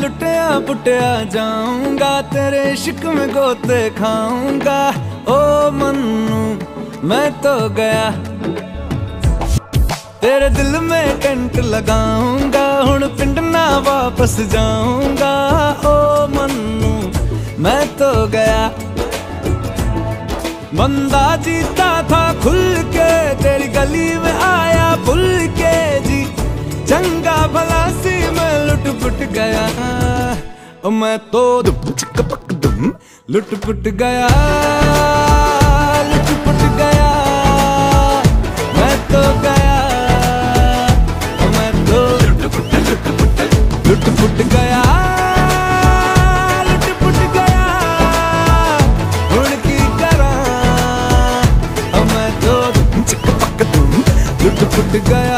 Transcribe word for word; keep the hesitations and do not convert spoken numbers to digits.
लुटिया पुटिया जाऊंगा, तेरे इश्क में गोते खाऊंगा। ओ मन्नू मैं तो गया, तेरे दिल में टेंट लगाऊंगा, हुण पिंड ना वापस जाऊंगा। ओ मन्नू मैं तो गया, बंदा जीता था खुल के, तेरी गली में आया भूल के जी। चंगा भला सी मैं लुट पुट गया, ओ मैं तो दुम चिक पक दुम लुट पुट गया, लुट पुट गया। मैं तो गया, ओ मैं तो लुट पुट लुट पुट लुट पुट गया, लुट पुट गया। हुण की करा, ओ मैं तो दुम चिक पक दुम लुट पुट गया।